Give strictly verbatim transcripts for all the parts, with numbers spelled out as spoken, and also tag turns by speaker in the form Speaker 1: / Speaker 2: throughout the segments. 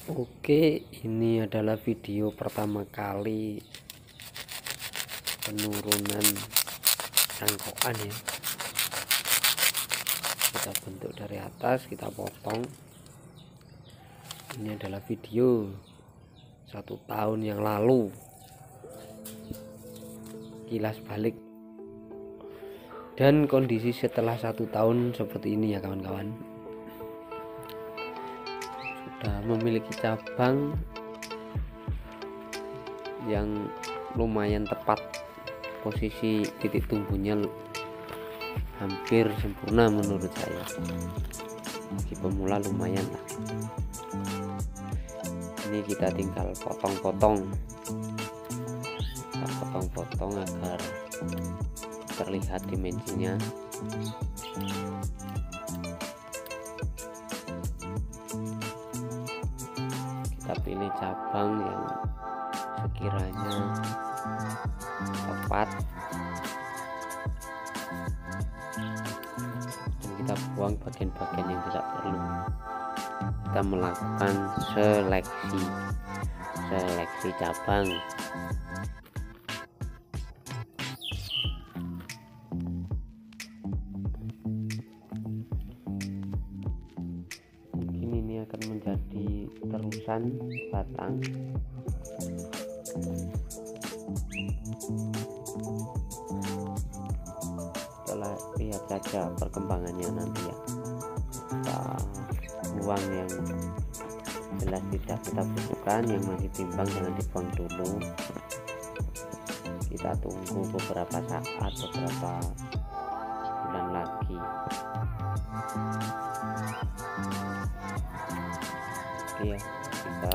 Speaker 1: Oke, ini adalah video pertama kali penurunan cangkokan ya. Kita bentuk dari atas, kita potong. Ini adalah video satu tahun yang lalu, kilas balik, dan kondisi setelah satu tahun seperti ini ya kawan-kawan. Sudah memiliki cabang yang lumayan tepat, posisi titik tumbuhnya hampir sempurna menurut saya. Bagi pemula lumayan lah. Ini kita tinggal potong-potong, kita potong-potong agar terlihat dimensinya. Kita pilih cabang yang sekiranya tepat dan kita buang bagian-bagian yang tidak perlu. Kita melakukan seleksi seleksi cabang. Mungkin ini akan menjadi terusan batang. Setelah lihat saja perkembangannya nanti ya. Kita buang yang jelas tidak kita butuhkan, yang masih timbang jangan dibuang dulu. Kita tunggu beberapa saat, beberapa bulan lagi. Oke ya, kita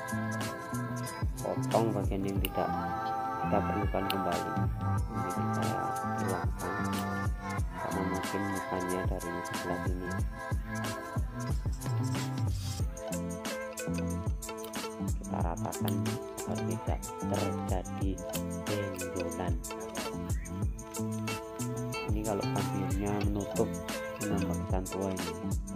Speaker 1: potong bagian yang tidak kita perlukan kembali. Ini kita hilangkan karena mungkin bukannya dari sebelah sini. Kita ratakan agar tidak terjadi benjolan. Ini kalau kampirnya menutup, menambah kesan tua ini.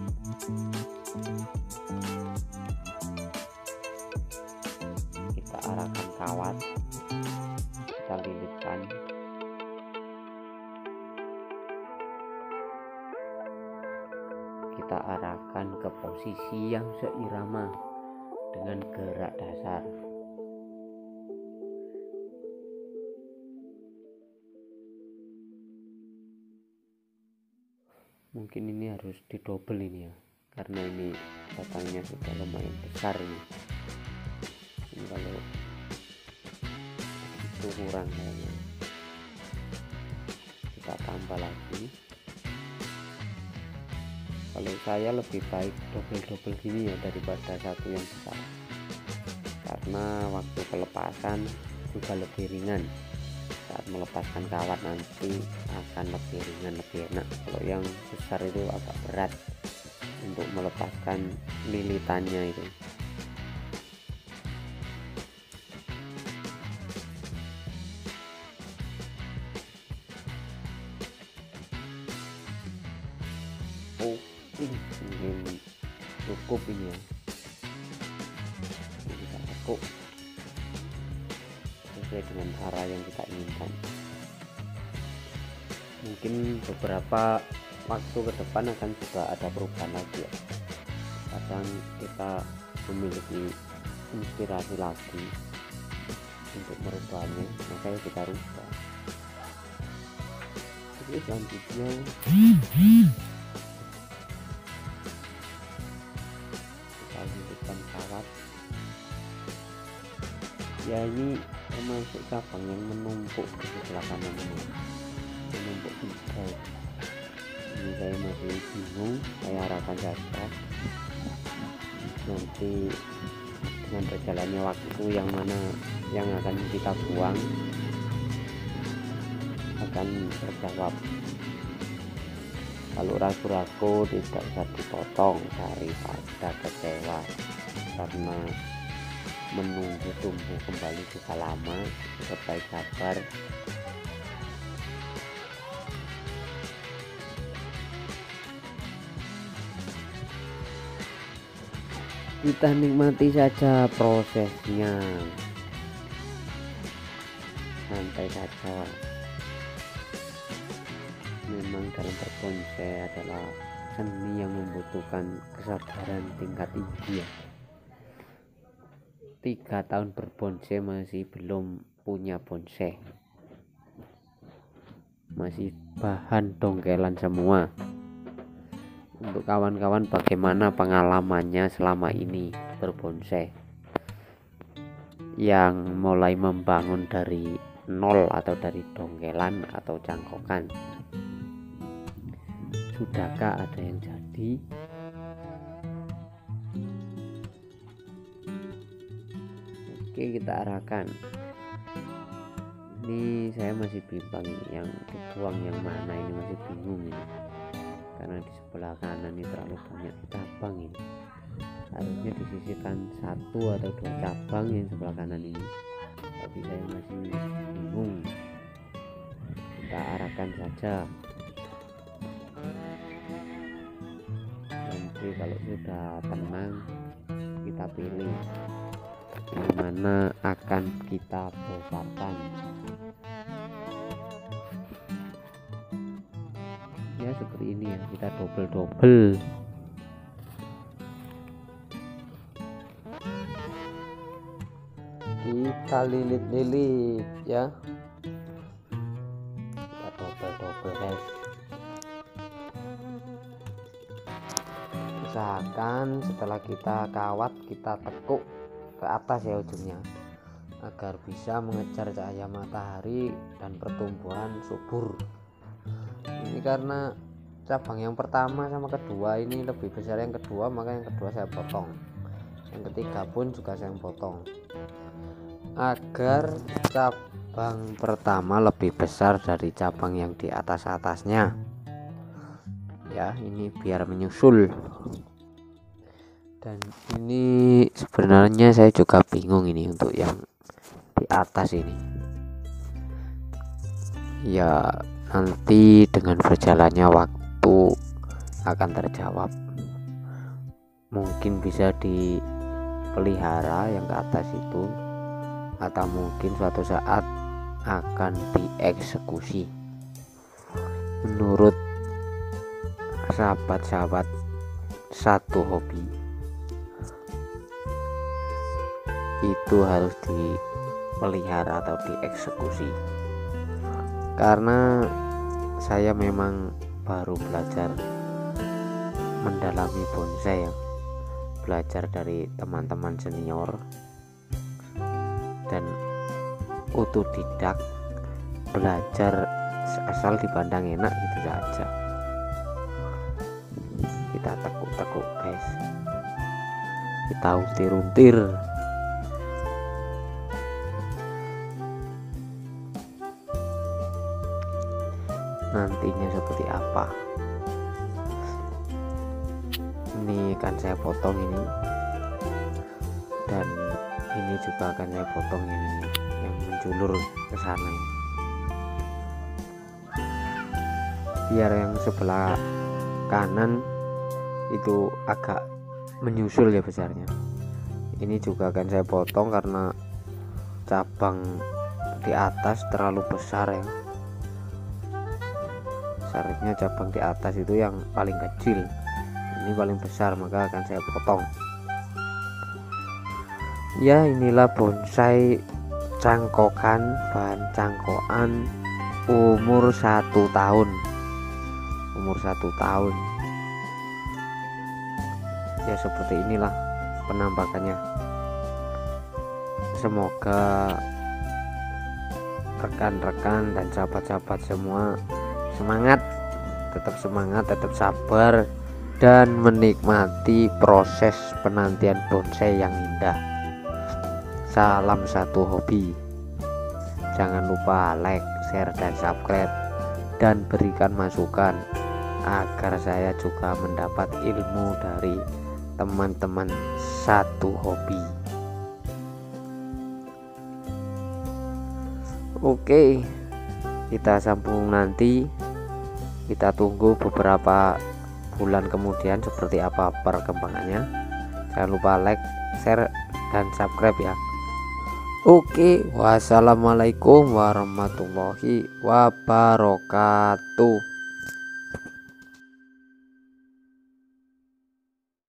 Speaker 1: Kita arahkan kawat, kita lilitkan. Kita arahkan ke posisi yang seirama dengan gerak dasar. Mungkin ini harus didobel ini ya, karena ini batangnya sudah lumayan besar ini. Ini kalau itu kurang kayaknya, kita tambah lagi. Kalau saya lebih baik double-double gini ya daripada satu yang besar, karena waktu pelepasan juga lebih ringan. Saat melepaskan kawat nanti akan lebih ringan, lebih enak. Kalau yang besar itu agak berat untuk melepaskan lilitannya itu. Oh, mungkin cukup ini ya. Ini kita tekuk sesuai dengan arah yang kita inginkan. Mungkin beberapa waktu ke depan akan juga ada perubahan lagi ya. Kadang kita memiliki inspirasi lagi untuk merubahnya, makanya kita rubah. Jadi selanjutnya hidupkan kawat ya. Ini termasuk cabang yang menumpuk di sebelah kanan ini, menumpuk tiga. Ini saya masih bingung, saya arahkan saja. Nanti dengan berjalannya waktu yang mana yang akan kita buang akan terjawab. Kalau ragu-ragu tidak bisa dipotong daripada kecewa, karena menunggu tumbuh kembali juga lama. Sebaik sabar. Kita nikmati saja prosesnya, santai saja. Memang dalam berbonsai adalah seni yang membutuhkan kesabaran tingkat tinggi ya. Tiga tahun berbonsai masih belum punya bonsai, masih bahan dongkelan semua. Untuk kawan-kawan bagaimana pengalamannya selama ini berbonsai, yang mulai membangun dari nol atau dari dongkelan atau cangkokan? Sudahkah ada yang jadi? Oke, kita arahkan. Ini saya masih bimbang ini, yang dibuang yang mana ini masih bingung ini, karena di sebelah kanan ini terlalu banyak cabang ini. Harusnya disisihkan satu atau dua cabang yang sebelah kanan ini, tapi saya masih bingung. Kita arahkan saja. Nanti kalau sudah tenang kita pilih yang mana akan kita bongkarkan. Ya seperti ini ya, kita double-double. Kita lilit-lilit ya, kita double-double guys. Usahakan setelah kita kawat kita tekuk ke atas ya ujungnya, agar bisa mengejar cahaya matahari dan pertumbuhan subur. Ini karena cabang yang pertama sama kedua ini lebih besar yang kedua, maka yang kedua saya potong. Yang ketiga pun juga saya potong, agar cabang pertama lebih besar dari cabang yang di atas-atasnya ya. Ini biar menyusul. Dan ini sebenarnya saya juga bingung ini untuk yang di atas ini ya, nanti dengan berjalannya waktu akan terjawab. Mungkin bisa dipelihara yang ke atas itu, atau mungkin suatu saat akan dieksekusi. Menurut sahabat-sahabat satu hobi, itu harus dipelihara atau dieksekusi. Karena saya memang baru belajar mendalami bonsai ya, belajar dari teman-teman senior dan otodidak, belajar asal dipandang enak gitu saja. Kita tekuk-tekuk guys, kita untir-untir. Nantinya seperti apa, ini akan saya potong ini, dan ini juga akan saya potong yang ini, yang menjulur ke sana ini. Biar yang sebelah kanan itu agak menyusul ya besarnya. Ini juga akan saya potong karena cabang di atas terlalu besar ya. Seharusnya cabang di atas itu yang paling kecil, ini paling besar, maka akan saya potong. Ya inilah bonsai cangkokan, bahan cangkokan umur satu tahun, umur satu tahun. Ya seperti inilah penampakannya. Semoga rekan-rekan dan sahabat-sahabat semua semangat, tetap semangat, tetap sabar, dan menikmati proses penantian bonsai yang indah. Salam satu hobi. Jangan lupa like, share, dan subscribe, dan berikan masukan agar saya juga mendapat ilmu dari teman-teman satu hobi. Oke, kita sambung nanti. Kita tunggu beberapa bulan kemudian seperti apa perkembangannya. Jangan lupa like, share, dan subscribe ya. Oke, wassalamualaikum warahmatullahi wabarakatuh.